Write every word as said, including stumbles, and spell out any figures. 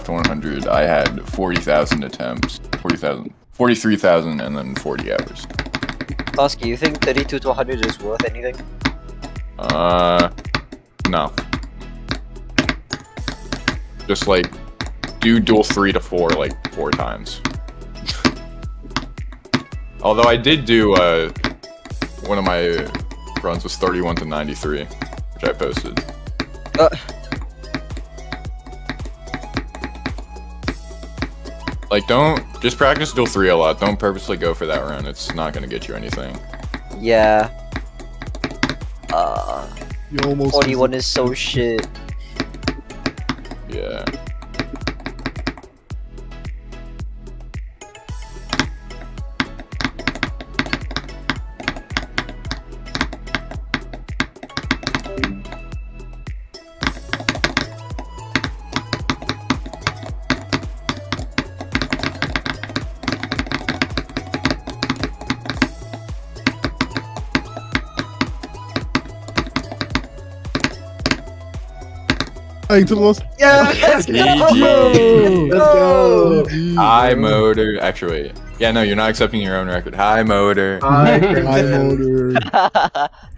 to one hundred, I had forty thousand attempts, forty thousand, forty-three thousand, and then forty hours. Koski, you think thirty-two to one hundred is worth anything? Uh, no. Just like, do duel three to four like four times. Although I did do, uh, one of my runs was thirty-one to ninety-three, which I posted. Uh. Like, don't, just practice duel three a lot. Don't purposely go for that run. It's not gonna get you anything. Yeah. Uh, You almost forty-one is so shit. Yeah. Hey, to the most. Yeah, let's G go! G. Let's go. High motor. Actually, wait. Yeah, no, you're not accepting your own record. High motor. Hi, High motor.